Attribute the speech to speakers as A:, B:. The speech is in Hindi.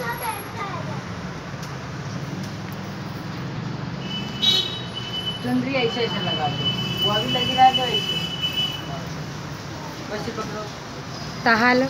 A: चुनरी ऐसे ऐसे लगा दो, वो अभी लगी रहा तो ऐसे वैसे पकड़ो।
B: ताहाल